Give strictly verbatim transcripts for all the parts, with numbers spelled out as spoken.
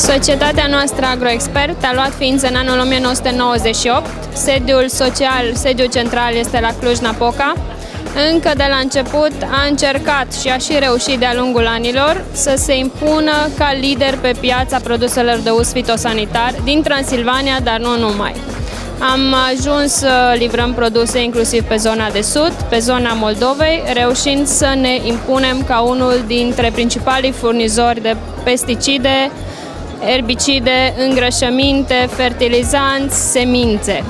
Societatea noastră AgroExpert a luat ființă în anul o mie nouă sute nouăzeci și opt. Sediul social, sediul central este la Cluj-Napoca. Încă de la început a încercat și a și reușit de-a lungul anilor să se impună ca lider pe piața produselor de uz fitosanitar din Transilvania, dar nu numai. Am ajuns să livrăm produse inclusiv pe zona de sud, pe zona Moldovei, reușind să ne impunem ca unul dintre principalii furnizori de pesticide, erbicide, îngrășăminte, fertilizanți, semințe.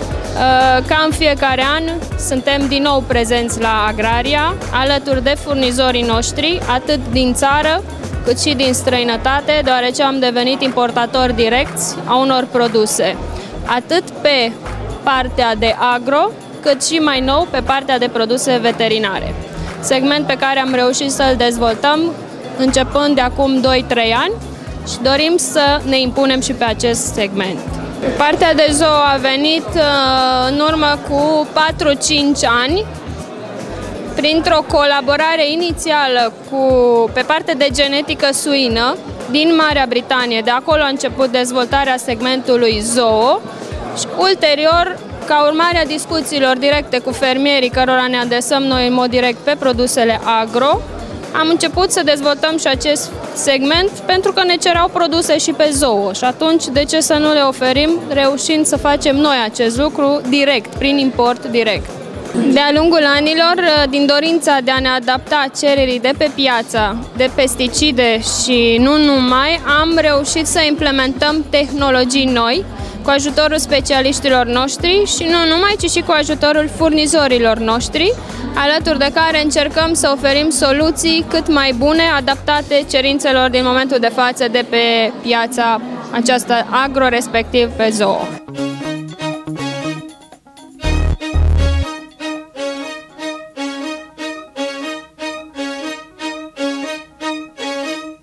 Ca în fiecare an, suntem din nou prezenți la Agraria, alături de furnizorii noștri, atât din țară, cât și din străinătate, deoarece am devenit importatori direcți a unor produse, atât pe partea de agro, cât și mai nou pe partea de produse veterinare. Segment pe care am reușit să-l dezvoltăm începând de acum doi trei ani și dorim să ne impunem și pe acest segment. Partea de zoo a venit în urmă cu patru cinci ani, printr-o colaborare inițială cu, pe partea de genetică suină din Marea Britanie. De acolo a început dezvoltarea segmentului zoo și ulterior, ca urmare a discuțiilor directe cu fermierii cărora ne adresăm noi în mod direct pe produsele agro, am început să dezvoltăm și acest segment pentru că ne cereau produse și pe zoo și atunci de ce să nu le oferim, reușind să facem noi acest lucru direct, prin import direct. De-a lungul anilor, din dorința de a ne adapta cererii de pe piață, de pesticide și nu numai, am reușit să implementăm tehnologii noi cu ajutorul specialiștilor noștri și nu numai, ci și cu ajutorul furnizorilor noștri, alături de care încercăm să oferim soluții cât mai bune, adaptate cerințelor din momentul de față de pe piața aceasta agro, respectiv pe zoo.